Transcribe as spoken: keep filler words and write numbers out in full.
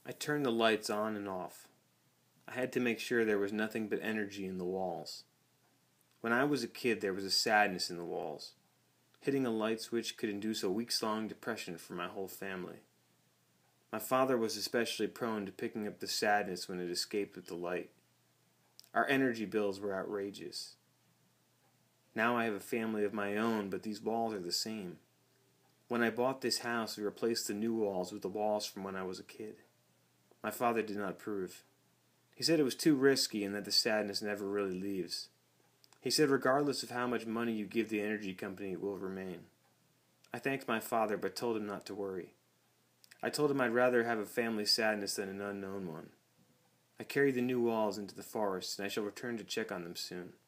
I turned the lights on and off. I had to make sure there was nothing but energy in the walls. When I was a kid, there was a sadness in the walls. Hitting a light switch could induce a weeks-long depression for my whole family. My father was especially prone to picking up the sadness when it escaped with the light. Our energy bills were outrageous. Now I have a family of my own, but these walls are the same. When I bought this house, we replaced the new walls with the walls from when I was a kid. My father did not approve. He said it was too risky and that the sadness never really leaves. He said regardless of how much money you give the energy company, it will remain. I thanked my father but told him not to worry. I told him I'd rather have a family sadness than an unknown one. I carried the new walls into the forest and I shall return to check on them soon.